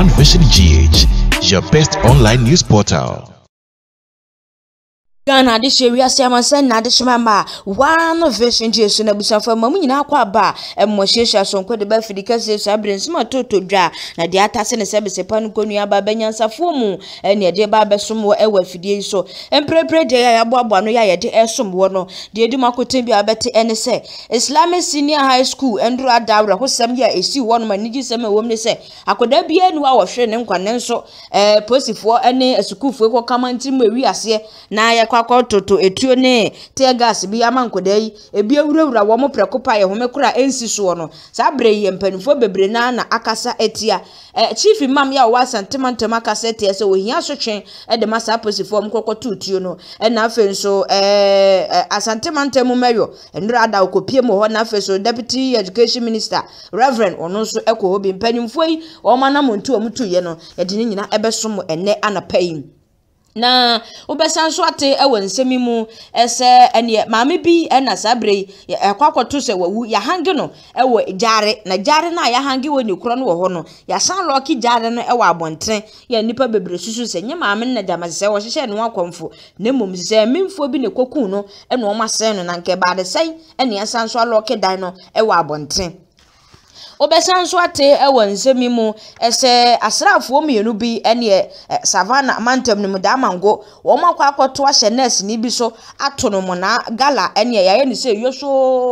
One Vision GH, your best online news portal. Ghana this year we are saying na this mama One Vision GH na busa for mamu nyina akwa ba emmohyehyia sonko de ba fidika se sabrensi ma toto dwa na de atase ne sebe sepa no konu aba banyansafo mu ne de ba besom wo ewa fidie so emprepre de ya aboabo no ya de esom wo no de edi makoten bi abete ene se Islamic Senior High School endro adawra hosam ya esi wo no manigi sem ewom ne se akoda bi enu a wo hwe ne nkwane nso posifo ene asukufo ko kamanti mu ewi ase na ya toto etuo ne tear gas bi amankoda yi ebi awurawura wo mo prekopa ye home kura ensi so no sa bre yi mpanifo bebre na akasa etia chief imam ya wa santimantem akasa etia se ohia sotwen de masa posifo mkokoto tuo no na afen so asantimantem mayo ndura ada okopie mo ho na afen so deputy education minister reverend ono so ekwo bi mpanifo yi o manam ntu omutu ye no ye de nyina ebesom ene anapai na obesan so ate ewo nsemi mu ese ene maame bi na sabre akwakoto se wawu ya hange no ewo jare na ya hange woni kro no wo ho no ya san loki jare no ewo abonten ya nipa bebre susu se nye maame na jamase wo hyehye no akomfo na mom se memfo bi ne kokun no ene o masen no na nke ba de sei ene ya san so loki dan no ewo abonten obesan so ate ewo nsemi mu ese asrafo mienu bi ene savana mantem ne mudamango wo makwa akoto ahye nurse ni bi so atono mo na gala ene yaye ni se yoso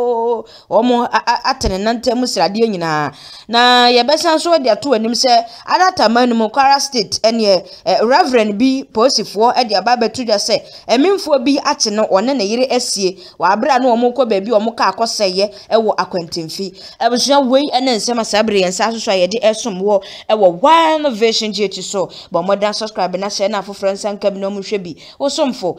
wo mo atene nantem srade nyina na ye besan so de ato anim se adata manu mu Kwara State ene reverend bi posifo de ababetu dwa se emimfo bi ate no one ne yire asie wa abra na wo mo kọ baabi wo mo ka akoseye ewo akwantemfi ebusua wei ene nsema sabre yensa so ye de esom wo ewo One Vision GH so bo modern subscribe na share na for friends and kam no mu hwe bi wo somfo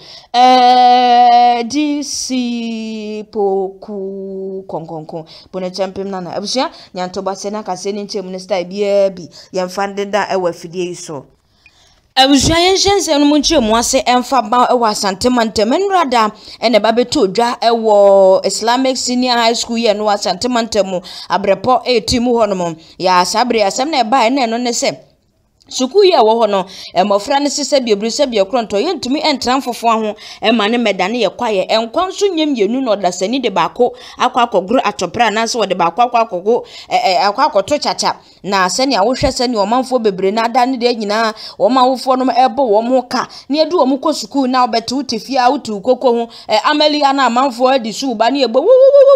DC poku konkonkon bona champion na ebusua nyanto ba se na kase ni nche minister bia bi yemfande da ewo afidie so abusua yenhyense no munche mu ase emfa ba ewo asantemantem nrada ene ba beto dwa ewo Islamic Senior High School ye no asantemantem abrepo 18 mu honom ya sabre asem na eba ene no ne se suku ye wo ho no emofra ne sese biebru se biekronto yentumi entran fofo ho ema ne medane ye kwaye enkwanso nyem yenu no dasani de bako akogro atopra na se wo de bako akogo akoto chacha na sani awohwe sani o manfo bebre na adane de nyina o manfo no ebo wo mo ka ne edu o mo ko suku na obetu tefia utu koko ho amalia na manfo adi su ba ne ebo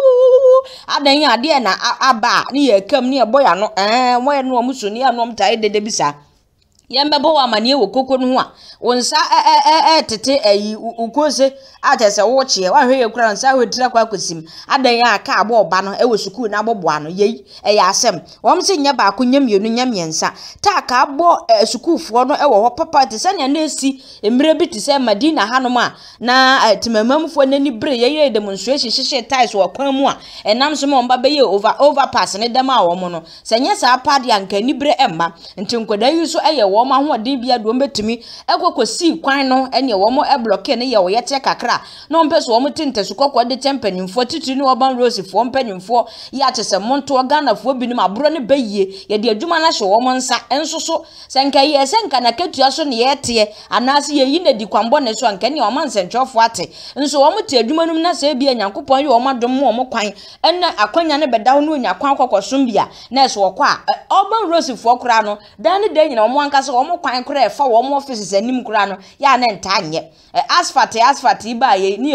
adan ya de na aba ne ye kam ne ebo ya no mo ye no o muso ne ya no mtae de bisa yembebo wa manie wo koko no ho a wonsa tete ayi ukoze atese wo chie wa hwe ye kura nsa hwetira kwa kosim adan ya ka abo oba no ewo suku na aboboa no yei ya asem wom se nya ba ko nyamienu nyamiensa ta ka abo sukuufo no ewo ho papa te se na esi emre bi te se Madina hanom a na timamamfo nani bre ye demonstration hyehye ties wa kwan mu a enam so mo mba be ye overpass ne dem a wo mo no se nya sa pade anka ni bre emma nti nkoda yi so eye wo ma ho de bia do mbetumi ekokosi kwan no ene wo mo block ne ye wo yete kakra no mpeso wo mo tintesu kokko de tempanimfo titiri ne oban rose fo mpanimfo ya tese monto Ghana fo binim abro ne bayie ye de adwuma na hye wo mo nsa ensoso senka ye senka na ketua so ne yete anase ye yi na di kwambo ne so anka ne o man sentwofo ate nso wo mo te adwuma num na se bia Nyankopon ye wo mo dom mo kwan enne akwanya ne beda no nya kwan kokosom bia na so wo kwa oban rose fo kra no dan ne de nyina wo mo anka so wo mo kwan kra e fa wo mo offices anim kra no ya na ntanye asfalt iba ye ni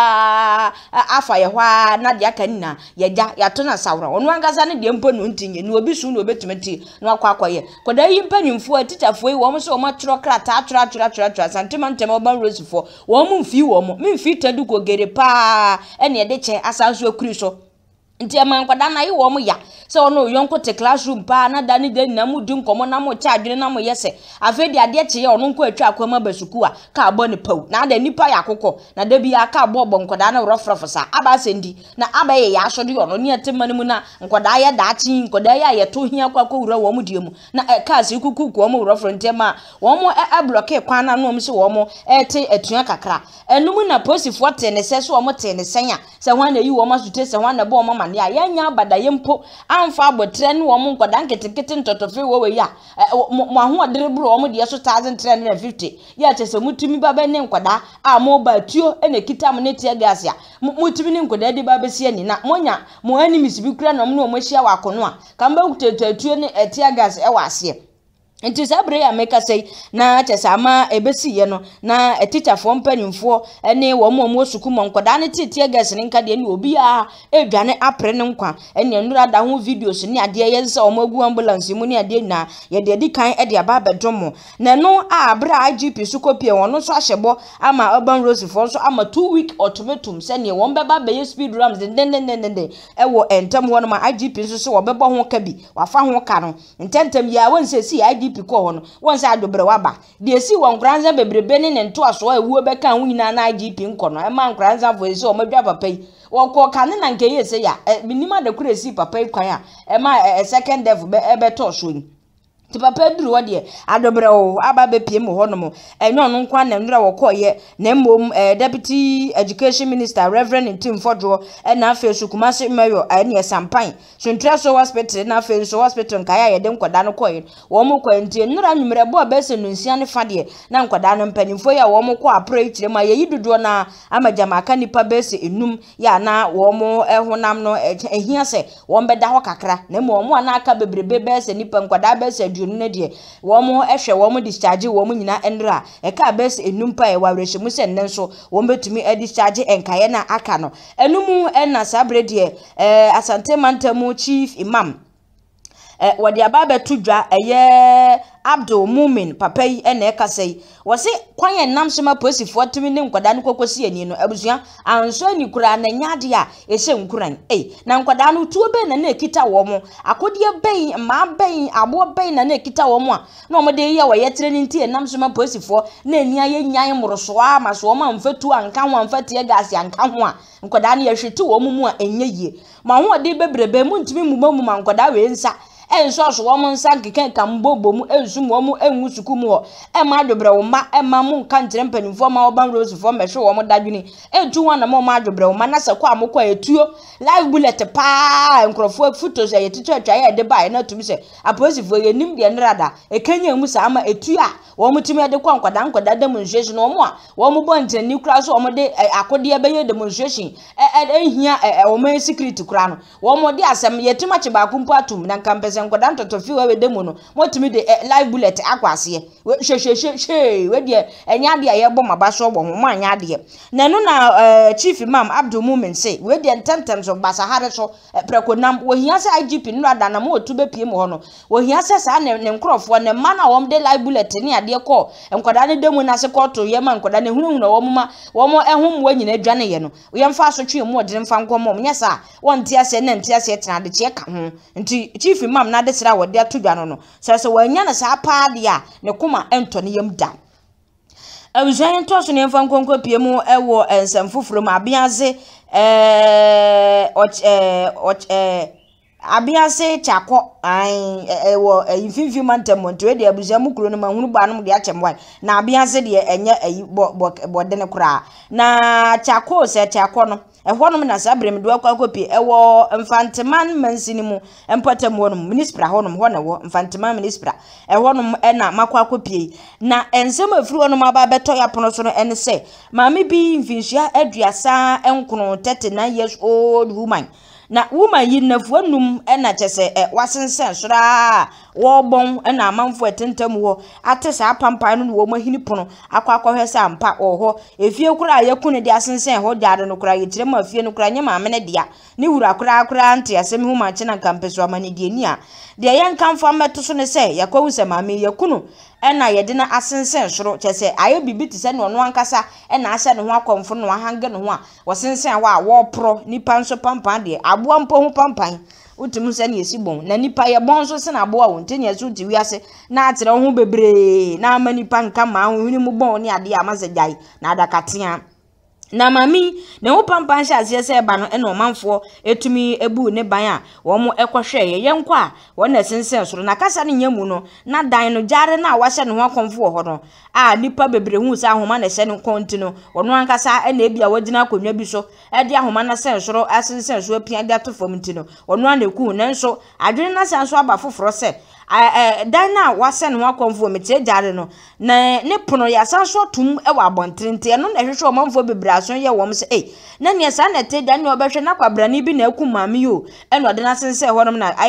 egua afa ye hwa na de aka nina yeja ya to na sawra onu angaza ne de mpo no ntinye ni obi su no obetumeti no akwakoye koda yi mpanimfo teacherfo yi wo mo so wo matro krata atro sentimentem oban rosefo wo mo mfi wo mo mfi tadu ko gere pa ene de che asanso akuri so nti amankwada na yi wo mo ya se ono yonko te classroom pa na dani de na mu di nkomo na mo cha adwene na mo yese afedi ade che ye ono nko atwa akwama basuku a ka abo ne pau na da nipa ya kokko na da bi aka abo bonkwada na rofrofsa aba sendi na aba ye ya so de ono ne atemane mu na nkwada ya daachi nkwada ya ye to hia kwa ko wura wo mo die mu na ka se kuku ko mo rofro ntema wo mo block kwan na no mo se wo mo te atua kakra enum na posifo te ne se so wo mo te ne senya se hwan na yi wo ma sute se hwan na bo mo wane a yenya badaye mpo amfa abotre ne wo nkoda nketekete ntotofe wo we ya mo ahoɔdere bro wo de so 1350 ya chese mutumi baba ne nkoda a mo ba tuo ene kita mo ne tie gas ya mutumi ne nkoda de baba sie ni na monya mo enemies bi kura no mo hia wa kono a kamba kutetuo ne tie gas e wa ase Nti sabre ya meka sei na chesama ebesi ye no na teacher fo mpanimfo ene wo mo suku mo nkoda ne titie gas ne nka de ne obi a edwane apre ne nkwa ene nura da ho videos ne ade ye nse o magu ambulance mu ne ade na ye de di kan ede aba bedomo na no a abra IGP su kopie wono so ahyebo ama urban rose fo so ama 2 week ultimatum se ne won beba be speed rams den ewo entam wono ma IGP so wo beba ho ka bi wafa ho ka no ntentem ya won se si piko hono won sa adobre waba de esi won kranza bebrebe ne nto aso ewuo beka hu nyina na IGP nkono e ma kranza vo esi o madwa papa yi wo ko kan na nke yese ya minima de kura esi papa yi kwan a e ma second devil be to so yi ti papa duru wo de adobre o aba be pie mu hono mo enyo no nkwa na ndura wo koye na mom deputy education minister reverend Tim Fodro na afi Kumasi mayo ne sampan so hospital na afi so hospital nkaya ye de nkoda no koye wo mo koye ntie ndura nwumre bo be se no nsia ne fade na nkoda no mpanimfo ya wo mo ko apre kire ma ye yidodo na amajamaka nipa be se enum ya na wo mo ehonam no ehia se wo mbeda ho kakra na mo mo na aka bebrebe be se nipa nkoda be se ne de wo mo ehwe wo mo discharge wo mo nyina enra e ka bes enumpa e wawrehyimu se nnen so wo betumi discharge enkaye na aka no enumu na sabre de Asante Mantamu chief imam wadi ababe tudwa eye Abdul Mumin papai ene kasei wose kwanye namsema posifo tumi ne nkwada no kokosi ani no abusua anso ni kura na nyade a ehye nkuran na nkwada no tuo be na ekita wo mo akode ben ma ben abo ben na ekita wo mo a na omo de ye wo yetre ni ntie namsema posifo na eni aye nyan moroso a maso ma mfatu anka ho amfate gas anka ho a nkwada no ye hwete wo mu a enye yie ma ho de bebrebe mu ntimi mu ma nkwada we nsa enso so wo mo nsa keken kan bobo mu ensu mo mu enwu suku mu ho ma adwobre wo ma ma mu nka ntere mpanimfo ma oban rose fo mehwe wo mo dadwini etu wana mo ma adwobre wo ma na se kwa mo kwa etuo live bullet pa nkrofo photos ya yetutu atwa ya de ba na tumi se aposifo ye nim de nrada ekanya mu sa ama etu a wo mo tumi de kwa nkwada demonstration wo mo a wo mo bo ntere ni kura so wo mo de akode be ye demonstration ehia wo mo security kura no wo mo de asem yetuma che ba kumpo atum na nkampese nkwada ntotofi we demu no motumi de live bullet akwase we de enya de ye bom abaso bom mo anya de na no na chief imam Abdul Mumin say we de tentam so basahare so prekonam wo hia se IGP no ada na mo otube pie mo ho no wo hia se sa ne nkrofo ne ma na wom de live bullet ne ade ko nkwada ne demu na se koto ye ma nkwada ne hunu na wo mo ehum wo nyina adwane ye no ye mfa so twe mo de mfa nkomo nya sa won tia se ne ntia se tena de che ka ho nti chief imam na de sira wo de atodwa no se wanya na sa pa de a ne kuma ento ne yam da abujan to so ne mfa nkonko pie mu ewo ensem foforo ma Abiase Abiase chako ewo ififi Mantamu nto de abujan mu kuro no ma hunu ba no de achemwan na Abiase de enye bo de ne kura na chako se chako no ehonum na sabrem do akwakopi ewo mfanteman mansini mu empatam wonum ministra honum ho na wo mfanteman ministra ehonum na makwakopi na ensem afiri wonum aba beto ya pono so no ene se maame bi mfinhia aduasa enkono 39 years old woman na woman yi nafuanum na chese wasensen sora wo bon na amanfo atentam wo atesa pampan no wo mahini pono akwakohwe sa ampa oho efie kura yakunu de asensen ho jade no kura yitire ma fie no kura nyama amene dia ni wura kura ante asem hu ma chena kampeso amane die ni a de yankamfo ameto so ne se yakwawu se maame yakunu na yede na asensen soro chese aye bibiti se no ankasa na ahye ne ho akomfo no ahange ne ho a wosensen wa wo pro nipa nso pampan de aboa mpo ho pampan utum se ne esibon na nipa ye bon so se na aboa wo ntenya so ti wiase na atere ho bebre na amanipa nka ma ho ni mu bon ni ade amaze jai na adakatea na mami ne wo pampan sha ase se ba no ena omanfo etumi ebu ne ban a wo mo ekohwe ye nko a wo na sensen soro na kasa ne nyamu no na dan no jare na wa hye ne ho akonfo ho no a nipa bebre hu sa ahoma na hye ne konti no wono ankasa ena ebia wagina akonwa bi so e de ahoma na sen soro asensen so apia de atofom nti no wono na eku nanso adwene na sen so aba foforo se dan na wase ne ho akonfo metie jare no na ne pono ya san so tum e wa abontrente no na hwehwe omanfo bebre aso ye wo se na ne sa na te dan ne obehwe na kwabrani bi na eku mame yo eno de na sense honom na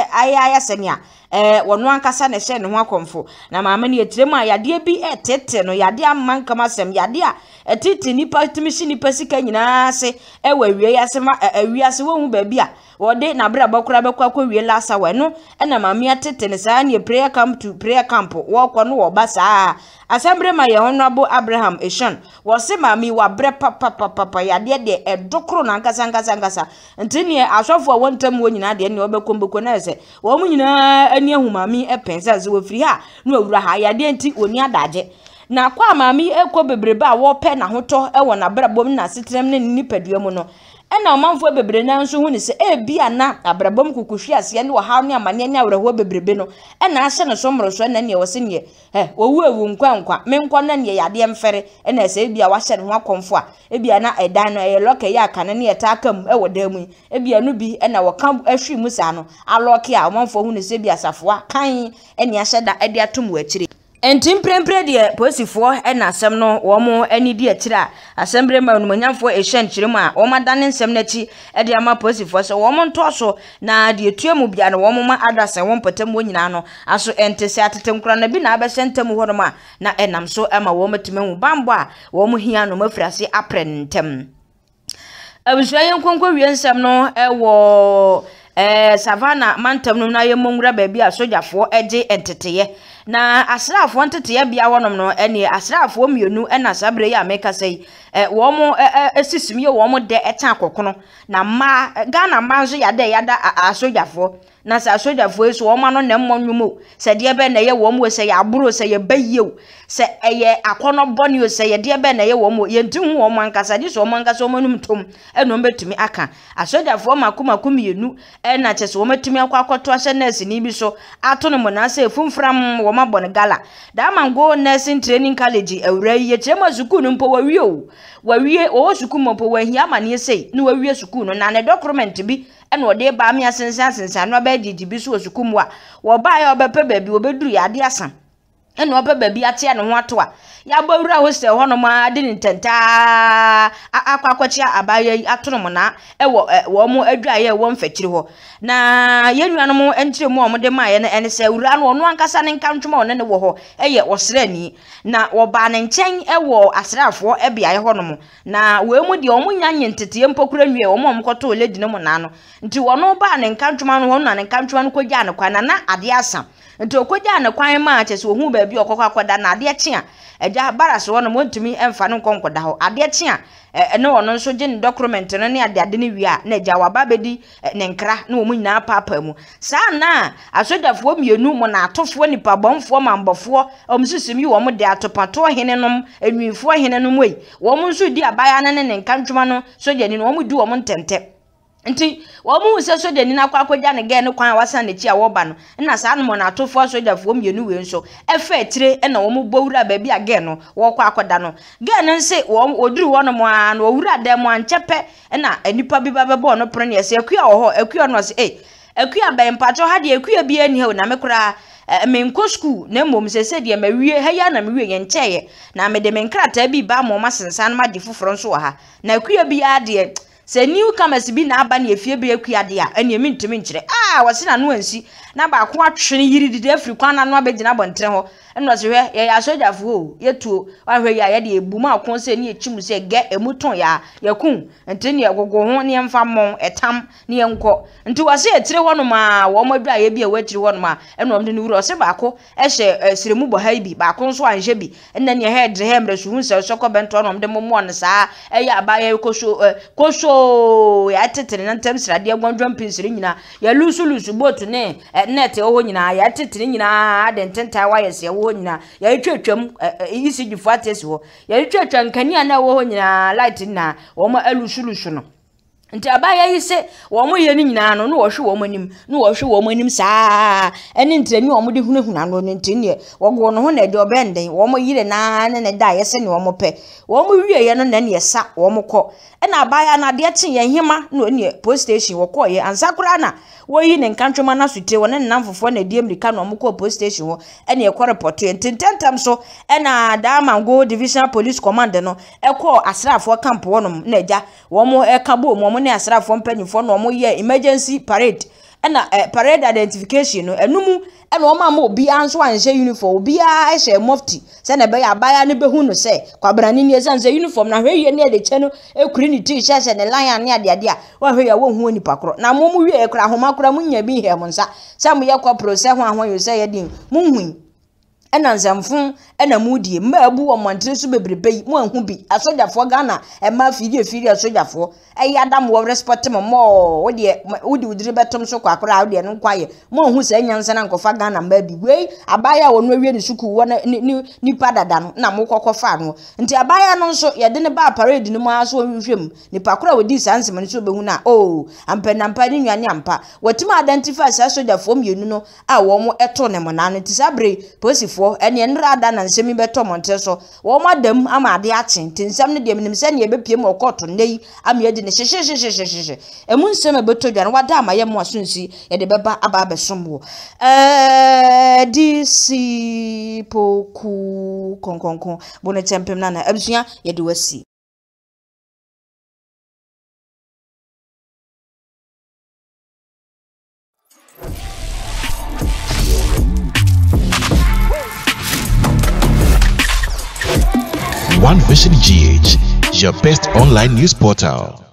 aya senia wono ankasa ne hye ne ho akonfo na mame ne etiremu a yade bi etete no yade amanka masem yade a etete nipa timishi nipa sika nyina se wa wie yase ma awiase wo hu ba bi a wode na bra bakura bekwa kwa wie lasa we no na mame atete ne sa ne prayer camp wo kɔ no wo ba saa asembre ma ye honorable Abraham Eshan wo se mami wa bre papa yade de edokro na nkasa ntini asofo wontam wo nyina de ne obekombeko na se wo mu nyina ani ahu mami epensa ze wo firi ha no awura ha yade nti oni adaje na kwa mami ekɔ bebrebe a wo pɛ na hoto e wo na brabom na setrem ne nipadua mu no ena omanfo bebre na nso hu ni se bia na abrabom kukuhwe ase ne wo ha ne amane ne awreho bebrebe no ena ahye ne so mro so na ne wo se ne wo wu nkwa menkɔ na ne yade mfere ena se bia wa hye ne ho akonfo a bia na edan no loke ya aka ne eta akam e wo damu bia no bi ena wo kan ahwi mu sa no aloke a omanfo hu ni se bia safoa kan ene ahye da ade atom wa akire entim prempre de posifo na asem no wo mo ani di akira asembre ma onumanyamfo ehyan kiremu a wo madane nsem na chi de ama posifo so wo mo nto so na de etuemu bia no wo mo ma adase wo mpatam wo nyina no aso entese atetem kura na bi na abesentem ho no ma na enam so ama wo matime hu bambo a wo mo hia no mafirase aprentem abuswayen konko wiensem no wo savana mantam no na yemonwura ba bia sojafo eje enteteye na asrafo enteteye bia wonom no ene asrafo mienu na sabre ya meka sei wo mo esisimi wo mo de eta akokono na ma Ghana manzo yada asojafo na sa sojafo eso wo ma no na mmonnwumo se de be na ye wo mo se ya aburo se ye bayew se eye akono boni o se ye de be na ye wo mo ye ntihu wo mo ankasa di so mo ankasa wo manum tom eno betumi aka asojafo makumakum mienu na chese wo matumi akwakoto ahye nurse ni bi so ato no mo na se fumfram wo mabon gala da mango nursing training college awura ye chema sukuu no mpo wawie o sukuu mo mpo wahia mane sei no wawie sukuu no na ne document bi ena ode ba me asensan no ba didibi so sukuu mo a wo ba ya obepe ba bi obeduru ya ade asan ena obepe ba bi ate ne ho ato a ya bawura hostel ho no ma de ntenta akwakwachia abaye ato no na wo mo adwaye wo mfakiri ho na yenuano mo enkyire mu o mo de maye na ene se wura no no ankasa ne nkantwoma one ne wo ho eye osrani na wo ba ne nchen wo asrafo bia ye ho no mo na we mu de o mo nyanye ntete mpokura nwie o mo mkoto oledi ne mo na no nti wo no ba ne nkantwoma no ho na ne nkantwoma no kogya ne kwa na ade asa nti okogya ne kwan ma chese wo hu ba bi okokwa akoda na ade chia eja baraso wono mo ntumi emfa no nkonkoda ho ade chia ene wono nso gye ne document no ne ade ne wia na eja waba bedi ne nkra na wo mu nyina papa mu sa na asodafo mienu mo na atofo nipa bomfo mambofo omsusumi wo mo de atopato henenom enwifo henenom wei wo mo nso di abaya ne nkantwuma no so gye ni wo mo di wo mo ntente nti wo mu se so de ni na kwakogya ne ge ne kwan wasa ne chi a wo ba no na sa no mo na atofo sojafo mienu we nso efa etire na wo mu bowura ba bi age no wo kwa akoda no ge ne nse wo oduru wo no mo a no owura da mo anchepe na anipa bi ba bebo no pro ne se akua wo ho akua no se akua ba mpacho ha de akua bi ani he na mekura menko school na mom se de mawie ha ya na mewie ye ncheye na me de menkrata bi ba mo masensan ma de foforo nso ha na akua bi ade se new comers bi na aba na efie bi akua de a ene mi ntimi nkyere wose na no ansi na ba ko atwene yiri de afri kwan na no abegina bontre ho eno se hwe ye asojafo o yetuo ahwe ya ye de ebuma akon se ne echim se ge emuton ya yakun enti ne gogo ho ne mfa mon etam ne enko enti wose etire ho no ma wo madwa ye bi e watire ho no ma eno mde ne wuro se ba ko ehye siremu bo ha bi ba ko nso anhye bi enne ne he de he mre so hu se sokọ bento no mde momo no saa eya abaye koso ya tetere na ntam srade agwandwam pinsiri nyina ya lusu botu ne net ho nyina ya tetere nyina de ntenta wa yese wo nyina ya twetwam isi gifo atesi ho ya twetwa nkania na wo nyina light na wo ma alusulushu no nti abaya yi se wo mo ye ni nyina no wo hwe wo manim no wo hwe wo manim saa ene ntrani wo mo de hunahuna no nti ne wo go no ho na de obenden wo mo yire na ne da ye se ne wo mo pe wo mo wie ye no na ne sa wo mo kọ ena abaya na de chen ye hima no ne police station wo kọ ye ansakura na wo yi ne nkantwoma na sute wo ne namfofo na die mrika no mo kọ police station wo ene ye kọ report ententam so ena da mango divisional police command no e kọ asrafo camp wo no na ja wo mo e ka bo mo ne asrafo mpanyifo no mo ye emergency parade ena parade identification no enumu ena o ma obi anso anhye uniform obi a ehye mufti se na be ya baya ne behu no se kwabrani ne se uniform na hwe ye ne de che no ekuri ni t-shirt ne lion ne ade ade a wa hwe ya wo hu oni pakro na mo mu wie ekra homa kra mu nya bi he mo nsa se mo ye kopro se ho ahon yo se ye din mu hu ena nzamfun ena mudie mma abu wo montre so bebrebe mu anhu bi asojafo Ghana ema firi asojafo adam wo respect mo wo de udiri betom so kwakora wo de no kwaye mu anhu sa nyansa na nkofa Ghana mba bi wei abaya wo no wie ni suku wo ni padada no na mo kokofa no nti abaya no so ye de ne ba parade ni mu aso hwehwem ni pakora wo di sanse mo so behu na ampa ni nwane ampa watima identify sa asojafo mienu no a wo mo eto ne mo na no ti sabre posifo ene nrada na nsemi beto monte so wo madam ama ade achen tinsam ne de menim se ne ebepie mo koto nei am ye de ne hye emu nsem beto dwan wada ama ye mo asunsi ye de beba aba besomwo DC poku konkonkon bone tempem na abusua ye de wasi. One Vision GH, your best online news portal.